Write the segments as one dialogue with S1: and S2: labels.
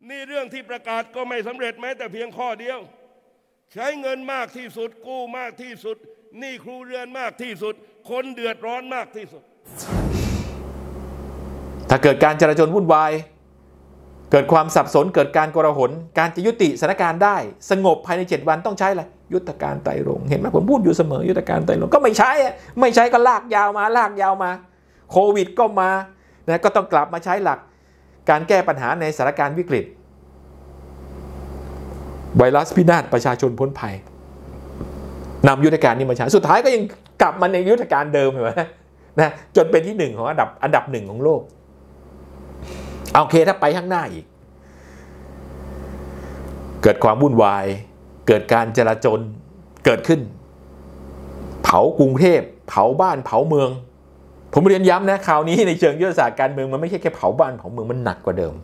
S1: นี่เรื่องที่ประกาศก็ไม่สำเร็จแม้แต่เพียงข้อเดียวใช้เงินมากที่สุดกู้มากที่สุดหนี้ครัวเรือนมากที่สุดคนเดือดร้อนมากที่สุด
S2: ถ้าเกิดการจราจรวุ่นวายเกิดความสับสนเกิดการโกลาหลการจะยุติสถานการณ์ได้สงบภายใน7 วันต้องใช้อะไรยุทธการไตรรงค์เห็นไหมผมพูดอยู่เสมอยุทธการไตรรงค์ก็ไม่ใช้ก็ลากยาวมาโควิดก็มานะก็ต้องกลับมาใช้หลักการแก้ปัญหาในสถานการณ์วิกฤตไวรัสพินาศประชาชนพ้นภัยนำยุทธการนี้มาใช้สุดท้ายก็ยังกลับมาในยุทธการเดิมเหรอนะจนเป็นที่1ของอันดับ1ของโลกโอเคถ้าไปข้างหน้าอีกเกิดความวุ่นวายเกิดการจราจรเกิดขึ้นเผากรุงเทพเผาบ้านเผาเมืองผมเรียนย้ำนะคราวนี้ในเชิงยุทธศาสตร์การเมืองมันไม่ใช่แค่เผาบ้านเผาเมืองมันหนักกว่าเดิม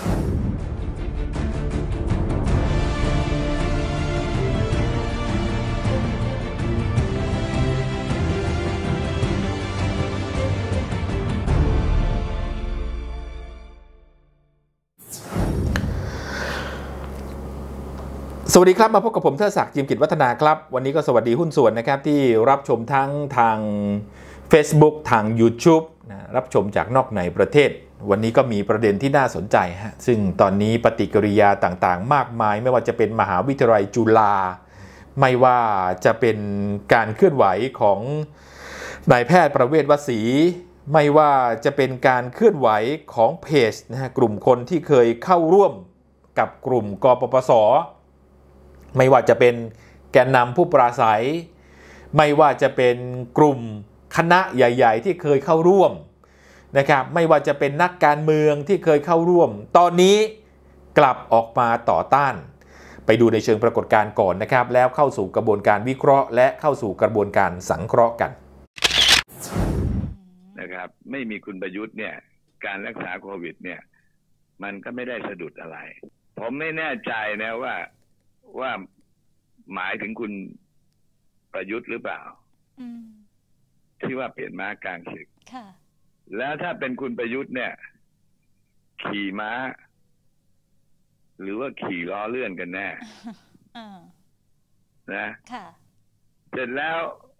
S2: สวัสดีครับมาพบกับผมเทิดศักดิ์ จิมกิจวัฒนาครับวันนี้ก็สวัสดีหุ้นส่วนนะครับที่รับชมทั้งทาง Facebook ทาง YouTube นะรับชมจากนอกในประเทศวันนี้ก็มีประเด็นที่น่าสนใจฮะซึ่งตอนนี้ปฏิกิริยาต่างๆมากมายไม่ว่าจะเป็นมหาวิทยาลัยจุฬาไม่ว่าจะเป็นการเคลื่อนไหวของนายแพทย์ประเวศวศรีไม่ว่าจะเป็นการเคลื่อนไหวของเพจนะฮะกลุ่มคนที่เคยเข้าร่วมกับกลุ่มกปปส.ไม่ว่าจะเป็นแกนนำผู้ปราศัยไม่ว่าจะเป็นกลุ่มคณะใหญ่ๆที่เคยเข้าร่วมนะครับไม่ว่าจะเป็นนักการเมืองที่เคยเข้าร่วมตอนนี้กลับออกมาต่อต้านไปดูในเชิงปรากฏการณ์ก่อนนะครับแล้วเข้าสู่กระบวนการวิเคราะห์และเข้าสู่กระบวนการสังเคราะห์กัน
S3: นะครับไม่มีคุณประยุทธ์เนี่ยการรักษาโควิดเนี่ยมันก็ไม่ได้สะดุดอะไรผมไม่แน่ใจนะว่าหมายถึงคุณประยุทธ์หรือเปล่าที่ว่าเปลี่ยนม้ากลางศึกแล้วถ้าเป็นคุณประยุทธ์เนี่ยขี่ม้าหรือว่าขี่ล้อเลื่อนกันแน่นะเสร็จแล้ว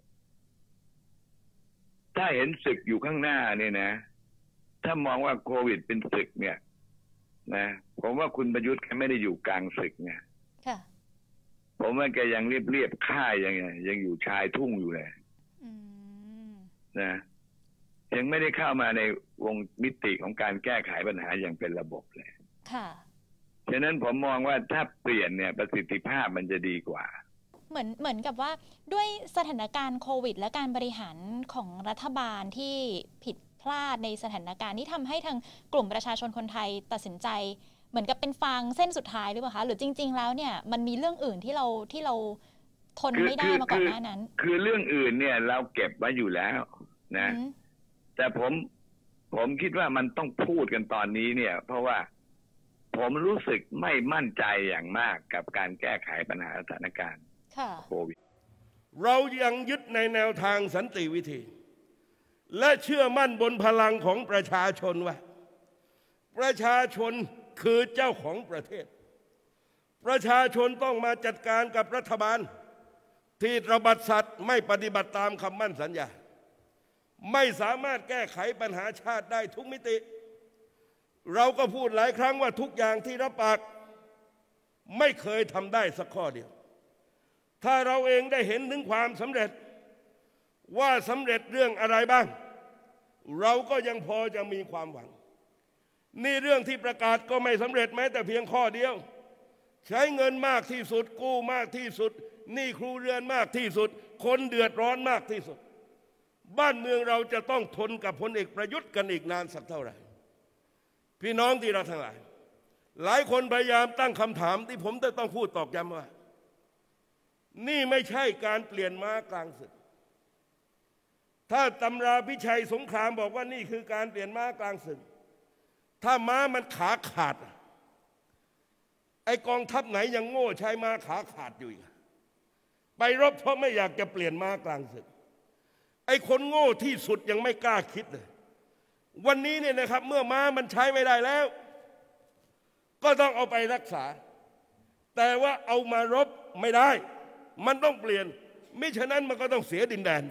S3: ถ้าเห็นศึกอยู่ข้างหน้าเนี่ยนะถ้ามองว่าโควิดเป็นศึกเนี่ยนะผมว่าคุณประยุทธ์แกไม่ได้อยู่กลางศึกไงผมว่าแกยังเรียบค่ายยังอยู่ชายทุ่งอยู่เลยนะยังไม่ได้เข้ามาในวงมิติของการแก้ไขปัญหาอย่างเป็นระบบเลยค่ะฉะนั้นผมมองว่าถ้าเปลี่ยนเนี่ยประสิทธิภาพมันจะดีกว่า
S4: เหมือนกับว่าด้วยสถานการณ์โควิดและการบริหารของรัฐบาลที่ผิดพลาดในสถานการณ์ที่ทำให้ทางกลุ่มประชาชนคนไทยตัดสินใจเหมือนกับเป็นฟางเส้นสุดท้ายหรือเปล่าคะหรือจริงๆแล้วเนี่ยมันมีเรื่องอื่นที่เราทนไม่ได้มาก่อนหน้านั้น
S3: คือเรื่องอื่นเนี่ยเราเก็บไว้อยู่แล้วนะแต่ผมคิดว่ามันต้องพูดกันตอนนี้เนี่ยเพราะว่าผมรู้สึกไม่มั่นใจอย่างมากกับการแก้ไขปัญหาสถานการณ์โควิด
S1: เรายังยึดในแนวทางสันติวิธีและเชื่อมั่นบนพลังของประชาชนว่าประชาชนคือเจ้าของประเทศประชาชนต้องมาจัดการกับรัฐบาลที่ตระบัดสัตว์ไม่ปฏิบัติตามคำมั่นสัญญาไม่สามารถแก้ไขปัญหาชาติได้ทุกมิติเราก็พูดหลายครั้งว่าทุกอย่างที่รับปากไม่เคยทำได้สักข้อเดียวถ้าเราเองได้เห็นถึงความสำเร็จว่าสำเร็จเรื่องอะไรบ้างเราก็ยังพอจะมีความหวังนี่เรื่องที่ประกาศก็ไม่สำเร็จแม้แต่เพียงข้อเดียวใช้เงินมากที่สุดกู้มากที่สุดหนี้ครัวเรือนมากที่สุดคนเดือดร้อนมากที่สุดบ้านเมืองเราจะต้องทนกับพลเอกประยุทธ์กันอีกนานสักเท่าไหร่พี่น้องที่เราทั้งหลายหลายคนพยายามตั้งคำถามที่ผมจะต้องพูดตอกย้ำว่านี่ไม่ใช่การเปลี่ยนม้ากลางศึกถ้าตำราพิชัยสงครามบอกว่านี่คือการเปลี่ยนม้ากลางศึกถ้าม้ามันขาขาดไอกองทัพไหนยังโง่ใช้ม้าขาขาดอยู่อีกไปรบเพราะไม่อยากจะเปลี่ยนม้ากลางศึกไอคนโง่ที่สุดยังไม่กล้าคิดเลยวันนี้เนี่ยนะครับเมื่อม้ามันใช้ไม่ได้แล้วก็ต้องเอาไปรักษาแต่ว่าเอามารบไม่ได้มันต้องเปลี่ยนมิฉะนั้นมันก็ต้องเสียดินแดน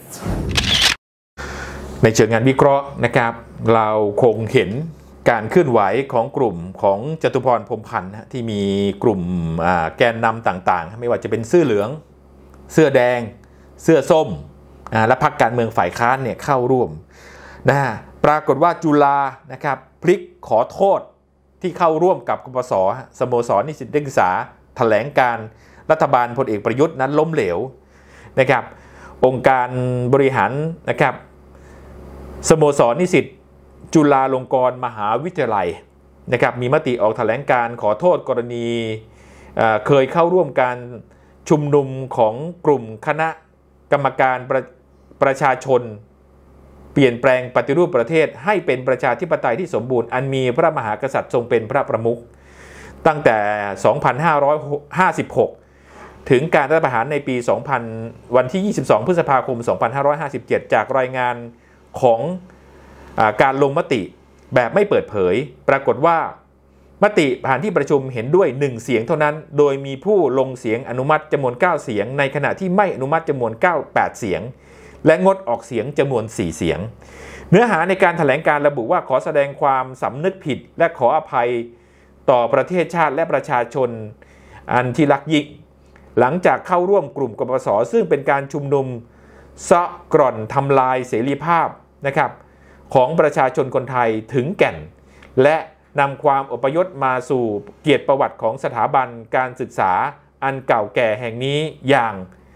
S2: ในเชิงงานวิเคราะห์นะครับเราคงเห็นการเคลื่อนไหวของกลุ่มของจตุพรพรหมพันธ์ที่มีกลุ่มแกนนำต่างๆไม่ว่าจะเป็นเสื้อเหลืองเสื้อแดงเสื้อส้มและพรรคการเมืองฝ่ายค้านเนี่ยเข้าร่วมปรากฏว่าจุฬานะครับพลิกขอโทษที่เข้าร่วมกับกปปส.สโมสรนิสิตนักศึกษาแถลงการรัฐบาลพลเอกประยุทธ์นั้นล้มเหลวนะครับองค์การบริหารนะครับสโมสรนิสิตจุฬาลงกรณ์มหาวิทยาลัยนะครับมีมติออกแถลงการขอโทษกรณีเคยเข้าร่วมการชุมนุมของกลุ่มคณะกรรมการประชาชนเปลี่ยนแปลงปฏิรูปประเทศให้เป็นประชาธิปไตยที่สมบูรณ์อันมีพระมหากษัตริย์ทรงเป็นพระประมุขตั้งแต่ 2556 ถึงการรัฐประหารในปี 2000 วันที่ 22 พฤษภาคม 2557 จากรายงานของการลงมติแบบไม่เปิดเผยปรากฏว่ามติผ่านที่ประชุมเห็นด้วย1เสียงเท่านั้นโดยมีผู้ลงเสียงอนุมัติจำนวน9เสียงในขณะที่ไม่อนุมัติจำนวน8เสียงและงดออกเสียงจำนวน4เสียงเนื้อหาในการแถลงการระบุว่าขอแสดงความสำนึกผิดและขออภัยต่อประเทศชาติและประชาชนอันที่รักยิ่งหลังจากเข้าร่วมกลุ่มกปปส.ซึ่งเป็นการชุมนุมเซาะกร่อนทำลายเสรีภาพนะครับของประชาชนคนไทยถึงแก่นและนำความอพยพมาสู่เกียรติประวัติของสถาบันการศึกษาอันเก่าแก่แห่งนี้อย่าง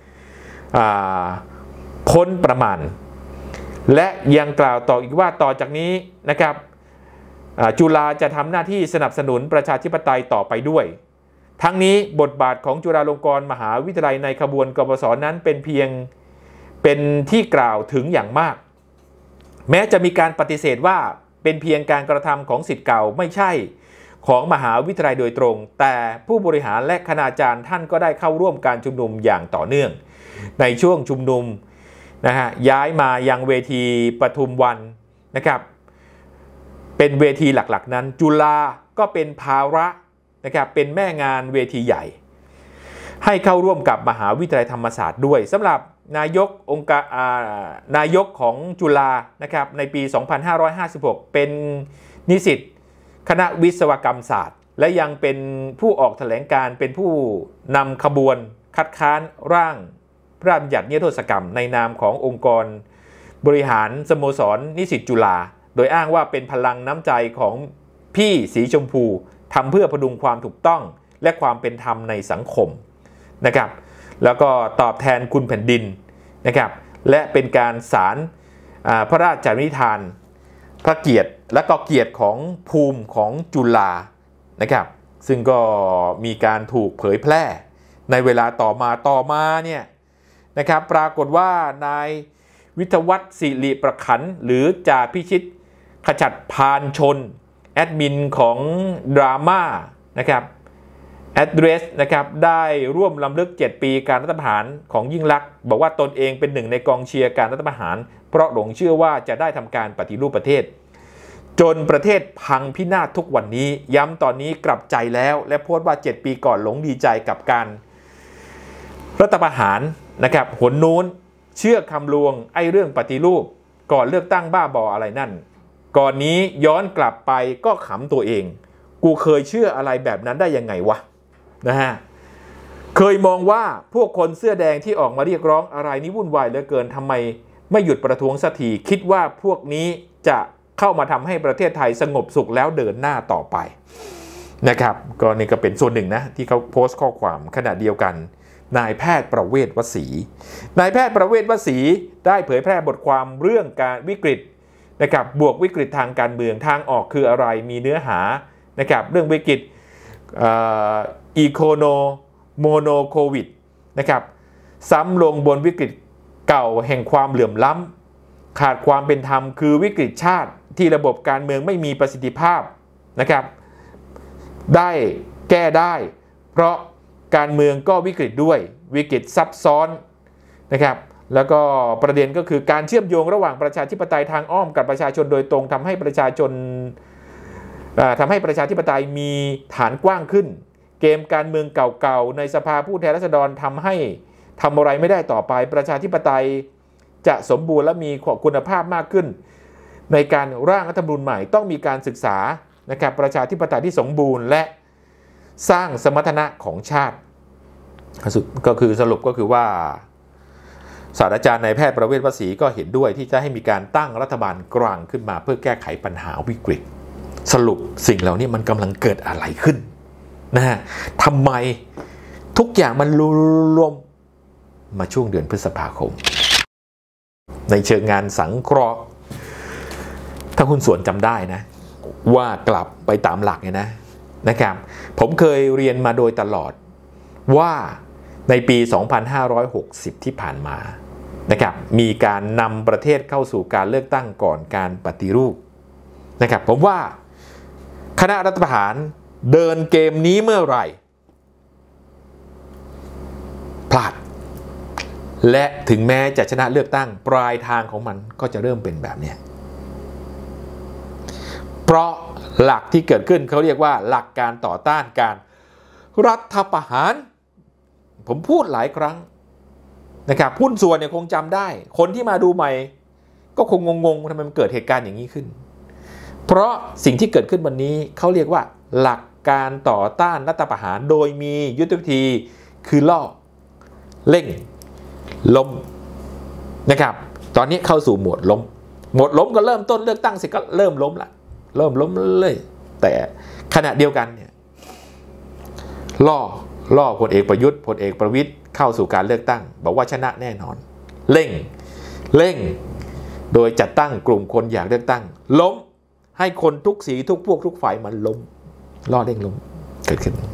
S2: พ้นประมาณและยังกล่าวต่ออีกว่าต่อจากนี้นะครับจุฬาจะทำหน้าที่สนับสนุนประชาธิปไตยต่อไปด้วยทั้งนี้บทบาทของจุฬาลงกรณ์มหาวิทยาลัยในขบวนกปปส.นั้นเป็นที่กล่าวถึงอย่างมากแม้จะมีการปฏิเสธว่าเป็นเพียงการกระทำของศิษย์เก่าไม่ใช่ของมหาวิทยาลัยโดยตรงแต่ผู้บริหารและคณาจารย์ท่านก็ได้เข้าร่วมการชุมนุมอย่างต่อเนื่องในช่วงชุมนุมย้ายมายังเวทีปทุมวันนะครับเป็นเวทีหลักๆนั้นจุฬาก็เป็นภาระนะครับเป็นแม่งานเวทีใหญ่ให้เข้าร่วมกับมหาวิทยาลัยธรรมศาสตร์ด้วยสำหรับนายกของจุฬานะครับในปี 2556 เป็นนิสิตคณะวิศวกรรมศาสตร์และยังเป็นผู้ออกแถลงการเป็นผู้นำขบวนคัดค้านร่างพระราชบัญญัตินิรโทษกรรมในนามขององค์กรบริหารสโมสรนิสิตจุฬาโดยอ้างว่าเป็นพลังน้ำใจของพี่สีชมพูทำเพื่อพดุงความถูกต้องและความเป็นธรรมในสังคมนะครับแล้วก็ตอบแทนคุณแผ่นดินนะครับและเป็นการสารพระราชนิทานพระเกียรติและก็เกียรติของภูมิของจุฬานะครับซึ่งก็มีการถูกเผยแพร่ในเวลาต่อมาเนี่ยนะครับปรากฏว่านายวิทยวัฒน์ศิริประขันหรือจ่าพิชิตขจัดพานชนแอดมินของดราม่านะครับAddress นะครับได้ร่วมรำลึก7ปีการรัฐประหารของยิ่งลักษณ์บอกว่าตนเองเป็นหนึ่งในกองเชียร์การรัฐประหารเพราะหลงเชื่อว่าจะได้ทำการปฏิรูปประเทศจนประเทศพังพินาศทุกวันนี้ย้ำตอนนี้กลับใจแล้วและโพสต์ว่า7ปีก่อนหลงดีใจกับการรัฐประหารนะครับหนนู้นเชื่อคำลวงไอ้เรื่องปฏิรูปก่อนเลือกตั้งบ้าบออะไรนั่นก่อนนี้ย้อนกลับไปก็ขำตัวเองกูเคยเชื่ออะไรแบบนั้นได้ยังไงวะนะฮะเคยมองว่าพวกคนเสื้อแดงที่ออกมาเรียกร้องอะไรนี่วุ่นวายเหลือเกินทำไมไม่หยุดประท้วงสักทีคิดว่าพวกนี้จะเข้ามาทำให้ประเทศไทยสงบสุขแล้วเดินหน้าต่อไปนะครับก็นี่ก็เป็นส่วนหนึ่งนะที่เขาโพสต์ข้อความขณะเดียวกันนายแพทย์ประเวศวสีนายแพทย์ประเวศวสีได้เผยแพร่บทความเรื่องการวิกฤตนะครับบวกวิกฤตทางการเมืองทางออกคืออะไรมีเนื้อหานะครับเรื่องวิกฤตอีโคโนโมโนโควิดนะครับซ้ำลงบนวิกฤตเก่าแห่งความเหลื่อมล้ำขาดความเป็นธรรมคือวิกฤตชาติที่ระบบการเมืองไม่มีประสิทธิภาพนะครับได้แก้ได้เพราะการเมืองก็วิกฤตด้วยวิกฤตซับซ้อนนะครับแล้วก็ประเด็นก็คือการเชื่อมโยงระหว่างประชาธิปไตยทางอ้อมกับประชาชนโดยตรงทำให้ประชาชนทำให้ประชาธิปไตยมีฐานกว้างขึ้นเกมการเมืองเก่าๆในสภาผู้แทนราษฎรทำอะไรไม่ได้ต่อไปประชาธิปไตยจะสมบูรณ์และมีคุณภาพมากขึ้นในการร่างรัฐธรรมนูญใหม่ต้องมีการศึกษานะครับประชาธิปไตยที่สมบูรณ์และสร้างสมรรถนะของชาติก็คือสรุปก็คือว่าศาสตราจารย์นายแพทย์ประเวศวสีก็เห็นด้วยที่จะให้มีการตั้งรัฐบาลกลางขึ้นมาเพื่อแก้ไขปัญหาวิกฤตสรุปสิ่งเหล่านี้มันกำลังเกิดอะไรขึ้นนะฮะทำไมทุกอย่างมันรวมมาช่วงเดือนพฤษภาคมในเชิงงานสังเคราะห์ถ้าคุณส่วนจำได้นะว่ากลับไปตามหลักเนี่ยนะครับผมเคยเรียนมาโดยตลอดว่าในปี 2560 ที่ผ่านมานะครับมีการนำประเทศเข้าสู่การเลือกตั้งก่อนการปฏิรูปนะครับผมว่าคณะรัฐประหารเดินเกมนี้เมื่อไหร่พลาดและถึงแม้จะชนะเลือกตั้งปลายทางของมันก็จะเริ่มเป็นแบบนี้เพราะหลักที่เกิดขึ้นเขาเรียกว่าหลักการต่อต้านการรัฐประหารผมพูดหลายครั้งนะครับหุ้นส่วนเนี่ยคงจำได้คนที่มาดูใหม่ก็คงงงๆทำไมมันเกิดเหตุการณ์อย่างนี้ขึ้นเพราะสิ่งที่เกิดขึ้นวันนี้เขาเรียกว่าหลักการต่อต้านรัฐประหารโดยมียุทธวิธีคือล่อเร่งล้มนะครับตอนนี้เข้าสู่โหมดล้มก็เริ่มต้นเลือกตั้งเสร็จก็เริ่มล้มเลยแต่ขณะเดียวกันเนี่ยล่อพลเอกประยุทธ์พลเอกประวิตรเข้าสู่การเลือกตั้งบอกว่าชนะแน่นอนเร่งโดยจัดตั้งกลุ่มคนอยากเลือกตั้งล้มให้คนทุกสีทุกพวกทุกฝ่ายมันล้มล่อเร่งล้มเกิดขึ้น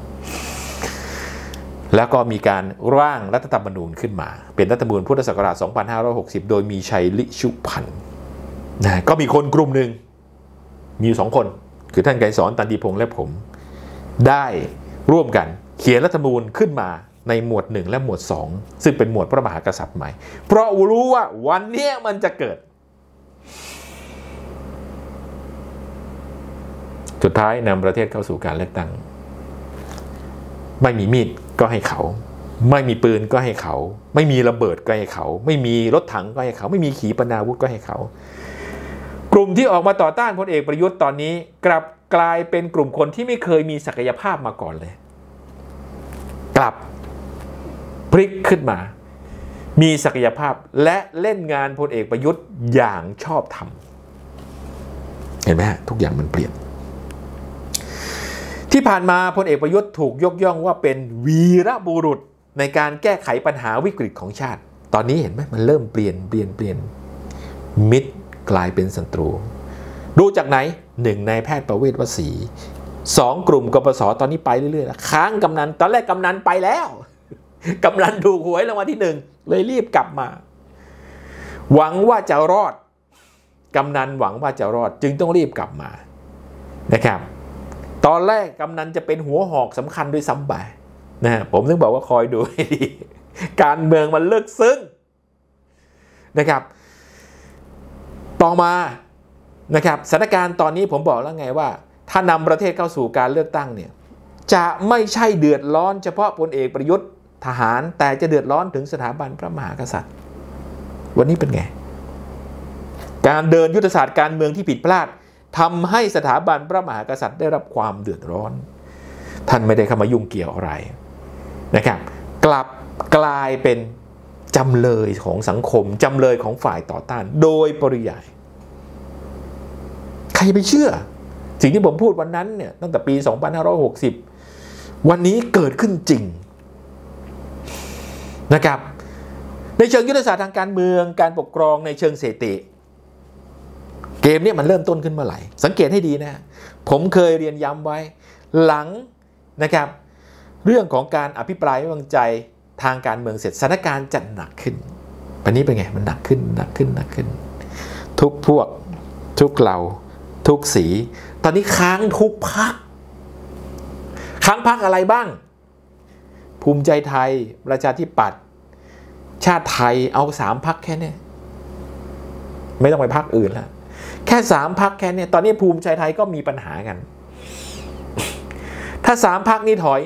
S2: แล้วก็มีการร่างรัฐธรรมนูญขึ้นมาเป็นรัฐธรรมนูญพุทธศักราช 2560 โดยมีชัยลิชุพันธ์นะก็มีคนกลุ่มหนึ่งมีอยู่2 คนคือท่านไกรสอนตันติพงษ์และผมได้ร่วมกันเขียนรัฐธรรมนูญขึ้นมาในหมวด1และหมวด2ซึ่งเป็นหมวดพระมหากษัตริย์ใหม่เพราะรู้ว่าวันนี้มันจะเกิดสุดท้ายนำประเทศเข้าสู่การเลือกตั้งไม่มีมีดก็ให้เขาไม่มีปืนก็ให้เขาไม่มีระเบิดก็ให้เขาไม่มีรถถังก็ให้เขาไม่มีขีปนาวุธก็ให้เขากลุ่มที่ออกมาต่อต้านพลเอกประยุทธ์ตอนนี้กลับกลายเป็นกลุ่มคนที่ไม่เคยมีศักยภาพมาก่อนเลยกลับพลิกขึ้นมามีศักยภาพและเล่นงานพลเอกประยุทธ์อย่างชอบธรรมเห็นไหมฮะทุกอย่างมันเปลี่ยนที่ผ่านมาพลเอกประยุทธ์ถูกยกย่องว่าเป็นวีรบุรุษในการแก้ไขปัญหาวิกฤตของชาติตอนนี้เห็นไหมมันเริ่มเปลี่ยนมิตรกลายเป็นศัตรูดูจากไหน1นายแพทย์ประเวศวสี2กลุ่มกปสตอนนี้ไปเรื่อยๆแล้วค้างกำนันตอนแรกกำนันไปแล้วกำนันถูกหวยรางวัลที่1เลยรีบกลับมาหวังว่าจะรอดกำนันหวังว่าจะรอดจึงต้องรีบกลับมานะครับตอนแรกกำนันจะเป็นหัวหอกสำคัญด้วยซ้ำไปนะผมถึงบอกว่าคอยดูให้ดีการเมืองมันลึกซึ้งนะครับต่อมานะครับสถานการณ์ตอนนี้ผมบอกแล้วไงว่าถ้านำประเทศเข้าสู่การเลือกตั้งเนี่ยจะไม่ใช่เดือดร้อนเฉพาะพลเอกประยุทธ์ทหารแต่จะเดือดร้อนถึงสถาบันพระมหากษัตริย์วันนี้เป็นไงการเดินยุทธศาสตร์การเมืองที่ผิดพลาดทำให้สถาบันพระมหากษัตริย์ได้รับความเดือดร้อนท่านไม่ได้เข้ามายุ่งเกี่ยวอะไรนะครับกลับกลายเป็นจำเลยของสังคมจำเลยของฝ่ายต่อต้านโดยปริยายใครไปเชื่อสิ่งที่ผมพูดวันนั้นเนี่ยตั้งแต่ปี 2560 วันนี้เกิดขึ้นจริงนะครับในเชิงยุทธศาสตร์ทางการเมืองการปกครองในเชิงเศรษฐกิจเกมนี้มันเริ่มต้นขึ้นเมื่อไหร่สังเกตให้ดีนะผมเคยเรียนย้ำไว้หลังนะครับเรื่องของการอภิปรายไม่ไว้วางใจทางการเมืองเสร็จสถานการณ์จะหนักขึ้นวันนี้เป็นไงมันหนักขึ้นทุกพวกทุกเหล่าทุกสีตอนนี้ค้างทุกพรรคค้างพรรคอะไรบ้างภูมิใจไทยประชาธิปัตย์ชาติไทยเอา3 พรรคแค่นี้ไม่ต้องไปพรรคอื่นแล้วแค่3 พรรคแค่นี้ตอนนี้ภูมิใจไทยก็มีปัญหากันถ้า3 พรรคนี้ถอย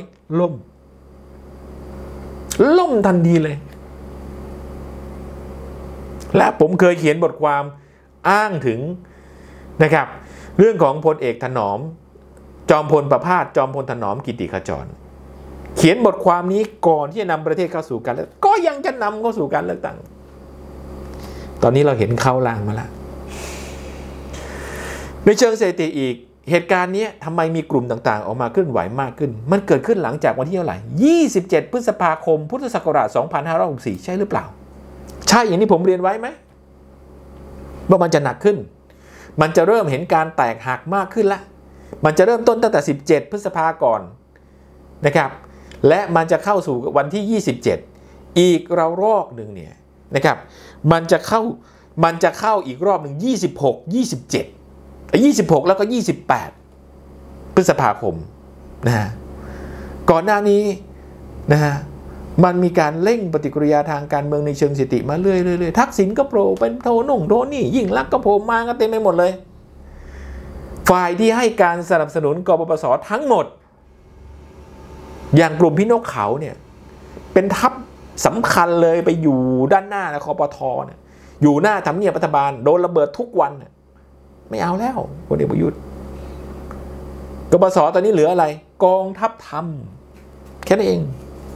S2: ล่มทันทีเลยและผมเคยเขียนบทความอ้างถึงนะครับเรื่องของพลเอกถนอมจอมพลประภาสจอมพลถนอมกิติขจรเขียนบทความนี้ก่อนที่จะนำประเทศเข้าสู่การเลือกก็ยังจะนำเข้าสู่การเลือกตั้งตอนนี้เราเห็นเข้าล่างมาแล้วในเชิงสถิติอีกเหตุการณ์นี้ทำไมมีกลุ่มต่างๆออกมาเคลื่อนไหวมากขึ้นมันเกิดขึ้นหลังจากวันที่เท่าไหร่27 พฤษภาคมพุทธศักราช 2564ใช่หรือเปล่าใช่อย่างที่ผมเรียนไว้ไหมว่ามันจะหนักขึ้นมันจะเริ่มเห็นการแตกหักมากขึ้นละมันจะเริ่มต้นตั้งแต่17 พฤษภาก่อนนะครับและมันจะเข้าสู่วันที่27อีกรอบหนึ่งเนี่ยนะครับมันจะเข้าอีกรอบหนึ่ง26 26แล้วก็28 พฤษภาคมนะฮะก่อนหน้านี้นะฮะมันมีการเร่งปฏิกิริยาทางการเมืองในเชิงสถิติมาเรื่อยๆทักษิณก็โผล่เป็นโทนี่ยิ่งลักษณ์ก็โผล่มากันเต็มไปหมดเลยฝ่ายที่ให้การสนับสนุนกปปสทั้งหมดอย่างกลุ่มพี่นกเขาเนี่ยเป็นทัพสำคัญเลยไปอยู่ด้านหน้านะคปทเนี่ยอยู่หน้าทำเนียบรัฐบาลโดนระเบิดทุกวันไม่เอาแล้วพลเอกประยุทธ์กปปสตอนนี้เหลืออะไรกองทัพธรรมแค่นั้นเอง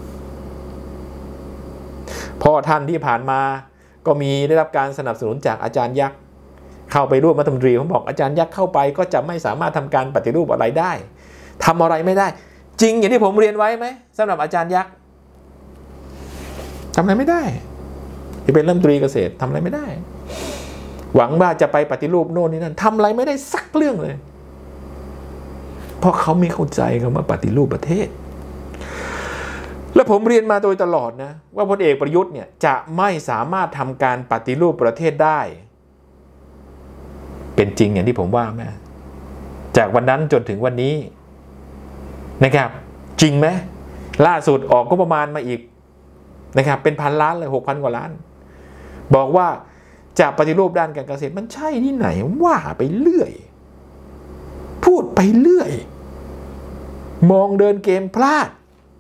S2: พ่อท่านที่ผ่านมาก็มีได้รับการสนับสนุนจากอาจารย์ยักษ์เข้าไปร่วมรัฐมนตรีผมบอกอาจารย์ยักษ์เข้าไปก็จะไม่สามารถทำการปฏิรูปอะไรได้ทำอะไรไม่ได้จริงอย่างที่ผมเรียนไว้ไหมสำหรับอาจารย์ยักษ์ทำอะไรไม่ได้ที่เป็นรัฐมนตรีเกษตรทำอะไรไม่ได้หวังว่าจะไปปฏิรูปโน่นนี่นั่นทำอะไรไม่ได้สักเรื่องเลยเพราะเขาไม่เข้าใจคำว่าปฏิรูปประเทศและผมเรียนมาโดยตลอดนะว่าพลเอกประยุทธ์เนี่ยจะไม่สามารถทำการปฏิรูปประเทศได้เป็นจริงอย่างที่ผมว่าไหมจากวันนั้นจนถึงวันนี้นะครับจริงไหมล่าสุดออกงบประมาณมาอีกนะครับเป็นพันล้านเลย 6,000 กว่าล้านบอกว่าจะปฏิรูปด้านการเกษตรมันใช่ที่ไหนว่าไปเรื่อยพูดไปเรื่อยมองเดินเกมพลาด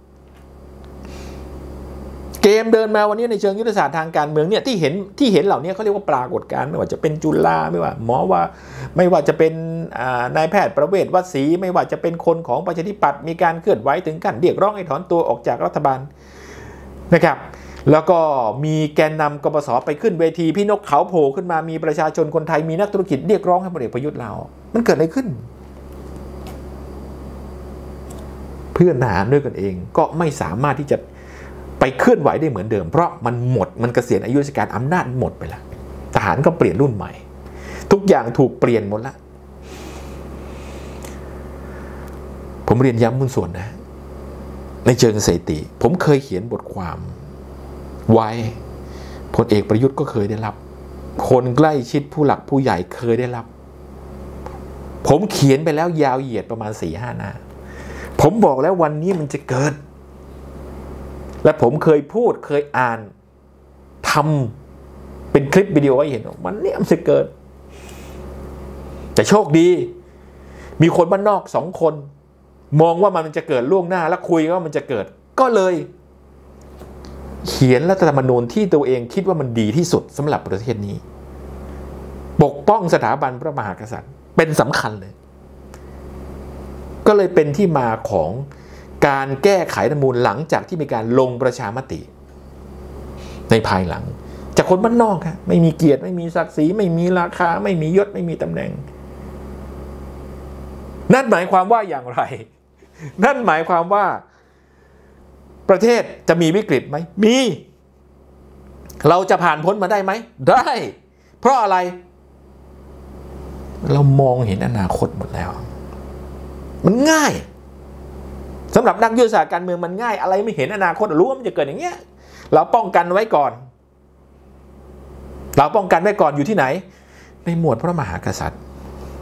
S2: เกมเดินมาวันนี้ในเชิงยุทธศาสตร์ทางการเมืองเนี่ยที่เห็นเหล่านี้เขาเรียกว่าปรากฏการณ์ไม่ว่าจะเป็นจุฬาไม่ว่าจะเป็นนายแพทย์ประเวศวศรีไม่ว่าจะเป็นคนของประชาธิปัตย์มีการเคลื่อนไหวถึงขั้นเรียกร้องให้ถอนตัวออกจากรัฐบาลนะครับแล้วก็มีแกนนำกปปสไปขึ้นเวทีพี่นกเขาโผล่ขึ้นมามีประชาชนคนไทยมีนักธุรกิจเรียกร้องให้พลเอกประยุทธ์ลาออกมันเกิดอะไรขึ้นเพื่อนทหารด้วยกันเองก็ไม่สามารถที่จะไปเคลื่อนไหวได้เหมือนเดิมเพราะมันเกษียณอายุราชการอำนาจหมดไปแล้วทหารก็เปลี่ยนรุ่นใหม่ทุกอย่างถูกเปลี่ยนหมดแล้วผมเรียนย้ำมุนส่วนนะในเชิงสถิติผมเคยเขียนบทความไว้พลเอกประยุทธ์ก็เคยได้รับคนใกล้ชิดผู้หลักผู้ใหญ่เคยได้รับผมเขียนไปแล้วยาวเหยียดประมาณ 4-5 หน้าผมบอกแล้ววันนี้มันจะเกิดและผมเคยพูดเคยอ่านทำเป็นคลิปวิดีโอให้เห็นวันนี้มันจะเกิดแต่โชคดีมีคนบ้านนอก2 คนมองว่ามันจะเกิดล่วงหน้าแล้วคุยว่ามันจะเกิดก็เลยเขียนรัฐธรรมนูญที่ตัวเองคิดว่ามันดีที่สุดสำหรับประเทศนี้ปกป้องสถาบันพระมหากษัตริย์เป็นสำคัญเลยก็เลยเป็นที่มาของการแก้ไขรัฐธรรมนูญหลังจากที่มีการลงประชามติในภายหลังจากคนบ้านนอกครับไม่มีเกียรติไม่มีศักดิ์ศรีไม่มีราคาไม่มียศไม่มีตำแหน่งนั่นหมายความว่าอย่างไรนั่นหมายความว่าประเทศจะมีวิกฤตไหมมีเราจะผ่านพ้นมาได้ไหมได้เพราะอะไรเรามองเห็นอนาคตหมดแล้วมันง่ายสำหรับนักยุทธศาสตร์การเมืองมันง่ายอะไรไม่เห็นอนาคตรู้ว่ามันจะเกิดอย่างเงี้ยเราป้องกันไว้ก่อนอยู่ที่ไหนในหมวดพระมหากษัตริย์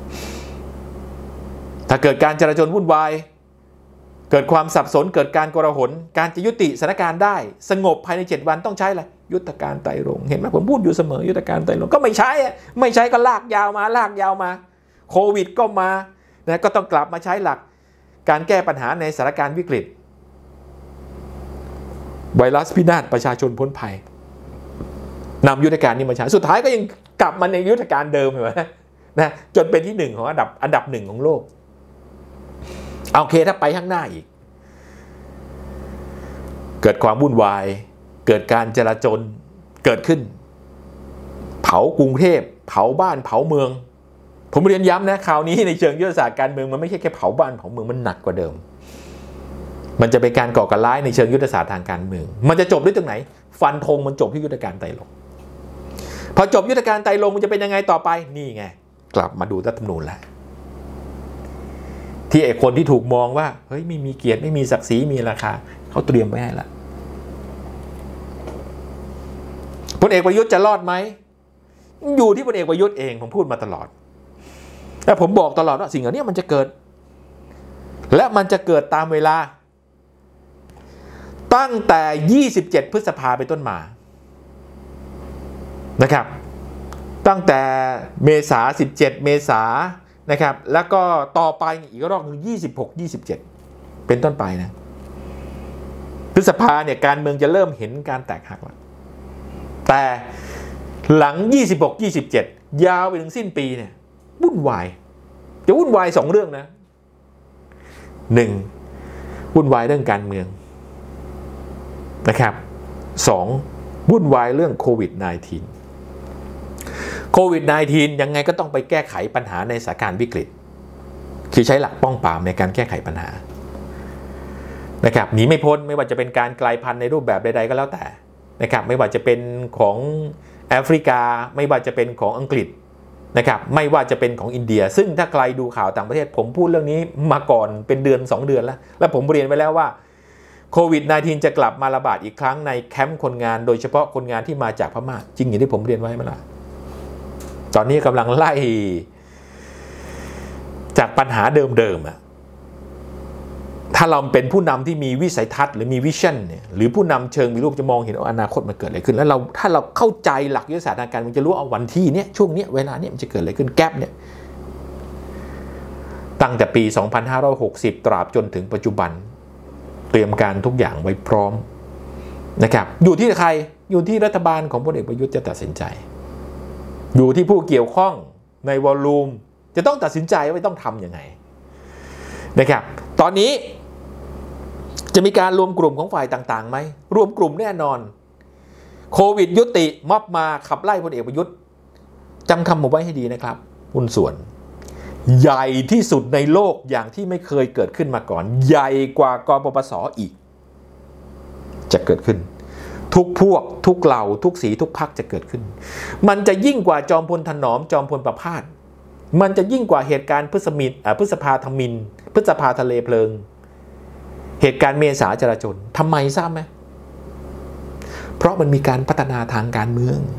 S2: ถ้าเกิดการจราจรวุ่นวายเกิดความสับสนเกิดการโกลาหลการจะยุติสถานการณ์ได้สงบภายใน7 วันต้องใช้อะไรยุทธการไตรรงค์เห็นไหมผมพูดอยู่เสมอยุทธการไตรรงค์ก็ไม่ใช้ก็ลากยาวมาโควิดก็มานะก็ต้องกลับมาใช้หลักการแก้ปัญหาในสถานการณ์วิกฤตไวรัสพินาศประชาชนพ้นภัยนำยุทธการนี้มาใช้สุดท้ายก็ยังกลับมาในยุทธการเดิมเห็นไหมนะจนเป็นที่หนึ่งของอันดับหนึ่งของโลกโอเคถ้าไปข้างหน้าอีกเกิดความวุ่นวายเกิดการจลาจลเกิดขึ้นเผากรุงเทพเผาบ้านเผาเมืองผมเรียนย้ำนะคราวนี้ในเชิงยุทธศาสตร์การเมืองมันไม่ใช่แค่เผาบ้านเผาเมืองมันหนักกว่าเดิมมันจะเป็นการก่อการร้ายในเชิงยุทธศาสตร์ทางการเมืองมันจะจบด้วยตรงไหนฟันธงมันจบที่ยุทธการไตรรงค์พอจบยุทธการไตรรงค์มันจะเป็นยังไงต่อไปนี่ไงกลับมาดูรัฐธรรมนูญแล้วที่ไอ้คนที่ถูกมองว่าเฮ้ยไม่มีเกียรติไม่มีศักดิ์ศรีมีราคาเขาเตรียมไว้ให้ละพลเอกประยุทธ์จะรอดไหมอยู่ที่พลเอกประยุทธ์เองผมพูดมาตลอดและผมบอกตลอดว่าสิ่งเหล่านี้มันจะเกิดและมันจะเกิดตามเวลาตั้งแต่27พฤษภาเป็นต้นมานะครับตั้งแต่เมษา17เมษานะครับแล้วก็ต่อไปอีกรอบนึง26 27เป็นต้นไปนะพฤษภาเนี่ยการเมืองจะเริ่มเห็นการแตกหักแล้วแต่หลัง26 27ยาวไปถึงสิ้นปีเนี่ยวุ่นวายจะวุ่นวาย2เรื่องนะ1วุ่นวายเรื่องการเมืองนะครับ2วุ่นวายเรื่องโควิด -19 โควิด -19 ยังไงก็ต้องไปแก้ไขปัญหาในสถานการณ์วิกฤตคือใช้หลักป้องปรามในการแก้ไขปัญหานะครับหนีไม่พ้นไม่ว่าจะเป็นการกลายพันธุ์ในรูปแบบใดๆก็แล้วแต่นะครับไม่ว่าจะเป็นของแอฟริกาไม่ว่าจะเป็นของอังกฤษนะครับไม่ว่าจะเป็นของอินเดียซึ่งถ้าใครดูข่าวต่างประเทศผมพูดเรื่องนี้มาก่อนเป็นเดือน2 เดือนแล้วผมเรียนไว้แล้วว่าโควิด -19 จะกลับมาระบาดอีกครั้งในแคมป์คนงานโดยเฉพาะคนงานที่มาจากพม่าจริงอย่างที่ผมเรียนไว้ไหมล่ะตอนนี้กำลังไล่จากปัญหาเดิมๆถ้าเราเป็นผู้นำที่มีวิสัยทัศน์หรือมีวิชั่นเนี่ยหรือผู้นำเชิงมีรูปจะมองเห็นว่าอนาคตมันเกิดอะไรขึ้นแล้วถ้าเราเข้าใจหลักยุทธศาสตร์ทางการมันจะรู้เอาวันที่เนี้ยช่วงเนี้ยเวลาเนี้ยมันจะเกิดอะไรขึ้นแก๊ปเนี่ยตั้งแต่ปี 2560 ตราบจนถึงปัจจุบันเตรียมการทุกอย่างไว้พร้อมนะครับอยู่ที่ใครอยู่ที่รัฐบาลของพลเอกประยุทธ์จะตัดสินใจอยู่ที่ผู้เกี่ยวข้องในวอลลุ่มจะต้องตัดสินใจว่าต้องทำยังไงนะครับตอนนี้จะมีการรวมกลุ่มของฝ่ายต่างๆไหมรวมกลุ่มแน่นอนโควิดยุติม็อบมาขับไล่พลเอกประยุทธ์จำคำผมไว้ให้ดีนะครับหุ้นส่วนใหญ่ที่สุดในโลกอย่างที่ไม่เคยเกิดขึ้นมาก่อนใหญ่กว่ากปปส.อีกจะเกิดขึ้นทุกพวกทุกเหล่าทุกสีทุกพรรคจะเกิดขึ้นมันจะยิ่งกว่าจอมพลถนอมจอมพลประภาสมันจะยิ่งกว่าเหตุการณ์พฤษภาธมิฬพฤษภาทะเลเพลิงเหตุการณ์เมษาจราจรทำไมทราบไหมเพราะมันมีการพัฒนาทางการเมือง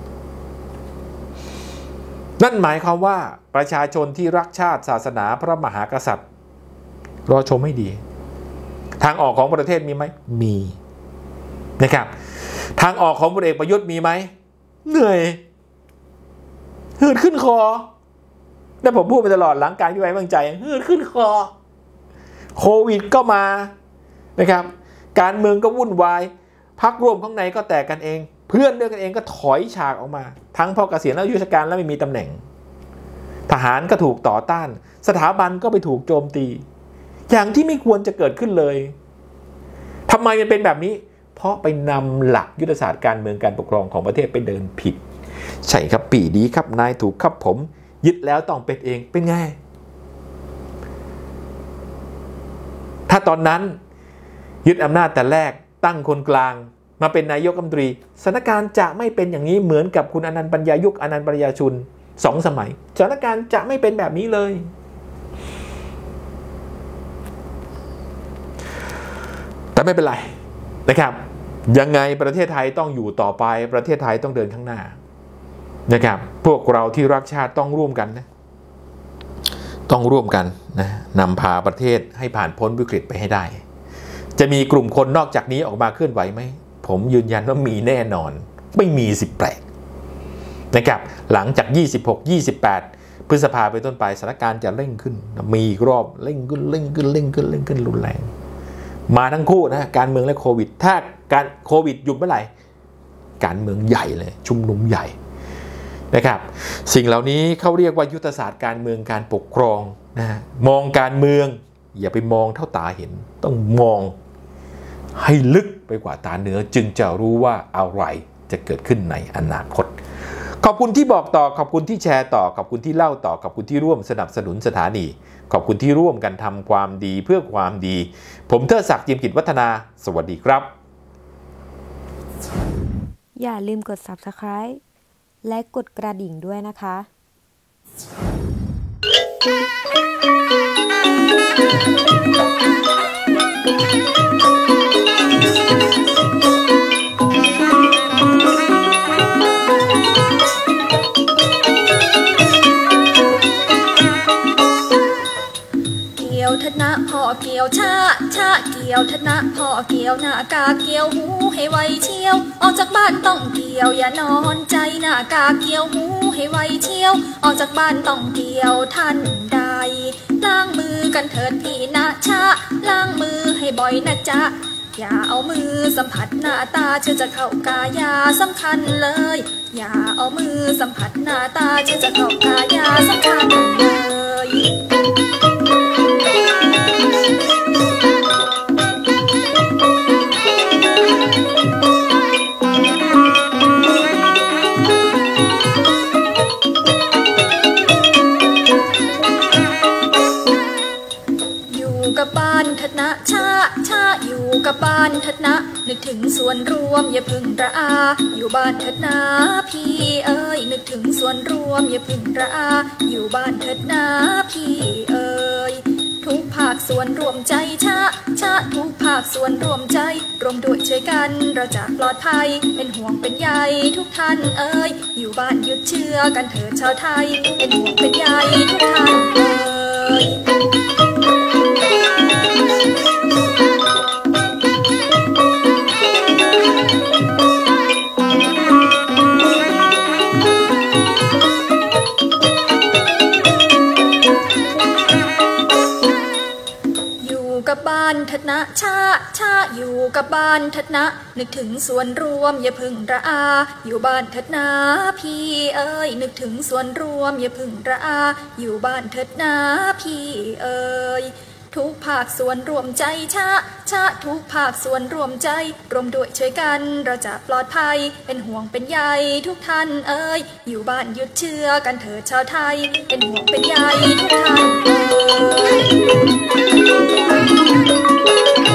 S2: นั่นหมายความว่าประชาชนที่รักชาติศาสนาพระมหากษัตริย์รอชมให้ดีทางออกของประเทศมีไหมมีนะครับทางออกของพลเอกประยุทธ์มีไหมเหนื่อยหืดขึ้นคอและผมพูดไปตลอดหลังการที่ไว้วางใจหืดขึ้นคอโควิดก็มานะครับการเมืองก็วุ่นวายพรรคร่วมข้างในก็แตกกันเองเพื่อนด้วยกันเองก็ถอยฉากออกมาทั้งพอเกษียณแล้วอายุราชการแล้วไม่มีตำแหน่งทหารก็ถูกต่อต้านสถาบันก็ไปถูกโจมตีอย่างที่ไม่ควรจะเกิดขึ้นเลยทำไมมันเป็นแบบนี้เพราะไปนำหลักยุทธศาสตร์การเมืองการปกครองของประเทศไปเดินผิดใช่ครับปีดีครับนายถูกครับผมยึดแล้วต้องเป็นเองเป็นไงถ้าตอนนั้นยึดอำนาจแต่แรกตั้งคนกลางมาเป็นนายกรัฐมนตรีสถานการณ์จะไม่เป็นอย่างนี้เหมือนกับคุณอนันต์ปัญญายุกต์อนันต์ปัญญาชุน2 สมัยสถานการณ์จะไม่เป็นแบบนี้เลยแต่ไม่เป็นไรนะครับยังไงประเทศไทยต้องอยู่ต่อไปประเทศไทยต้องเดินข้างหน้านะครับพวกเราที่รักชาติต้องร่วมกันนะต้องร่วมกันนะนำพาประเทศให้ผ่านพ้นวิกฤตไปให้ได้จะมีกลุ่มคนนอกจากนี้ออกมาเคลื่อนไหวไหมผมยืนยันว่ามีแน่นอนไม่มีสิแปลกนะครับหลังจาก26 28 พฤษภาไปต้นไปสถานการณ์จะเร่งขึ้นมีอีกรอบเร่งขึ้นรุนแรงมาทั้งคู่นะการเมืองและโควิดถ้าการโควิดหยุดเมื่อไหร่การเมืองใหญ่เลยชุมนุมใหญ่นะครับสิ่งเหล่านี้เขาเรียกว่ายุทธศาสตร์การเมืองการปกครองนะมองการเมืองอย่าไปมองเท่าตาเห็นต้องมองให้ลึกไปกว่าตาเนื้อจึงจะรู้ว่าอะไรจะเกิดขึ้นในอนาคตขอบคุณที่บอกต่อขอบคุณที่แชร์ต่อขอบคุณที่เล่าต่อขอบคุณที่ร่วมสนับสนุนสถานีขอบคุณที่ร่วมกันทำความดีเพื่อความดีผมเทิดศักดิ์ เจียมกิจวัฒนาสวัสดีครับ
S5: อย่าลืมกด Subscribe และกดกระดิ่งด้วยนะคะพ่อเกี่ยวชาเกี่ยวธนะพ่อเกี่ยวหน้ากาเกี่ยวหูให้ไวเชี่ยวออกจากบ้านต้องเกี่ยวอย่านอนใจหน้ากาเกี่ยวหูให้ไวเชี่ยวออกจากบ้านต้องเกี่ยวทันใดล้างมือกันเถิดพี่นะล้างมือให้บ่อยนะจ๊ะอย่าเอามือสัมผัสหน้าตาเชื่อจะเข้ากายาสำคัญเลยอย่าเอามือสัมผัสหน้าตาเชื่อจะเข้ากายาสำคัญเลยกับบ้านเถิดนะอยู่กับบ้านเถิดนะนึกถึงส่วนรวมอย่าพึ่งระอาอยู่บ้านเถิดนะพี่เอ้ยนึกถึงส่วนรวมอย่าพึ่งระอาอยู่บ้านเถิดนะพี่เอ้ยทุกภาคส่วนรวมใจทุกภาคส่วนรวมใจรวมด้วยช่วยกันเราจะปลอดภัยเป็นห่วงเป็นใยทุกท่านเอ้ยอยู่บ้านหยุดเชื่อกันเถิดชาวไทยเป็นห่วงเป็นใยทุกท่านเอ้ยกับบ้านเถิดนะอยู่กับบ้านเถิดนะนึกถึงส่วนรวมอย่าพึ่งระอาอยู่บ้านเถิดนะพี่เอ้ยนึกถึงส่วนรวมอย่าพึ่งระอาอยู่บ้านเถิดนะพี่เอ้ยทุกภาคส่วนรวมใจทุกภาคส่วนรวมใจรวมด้วยช่วยกันเราจะปลอดภัยเป็นห่วงเป็นใยทุกท่านเอ้ยอยู่บ้านหยุดเชื่อกันเถิดชาวไทยเป็นห่วงเป็นใยทุกท่านเอ้ย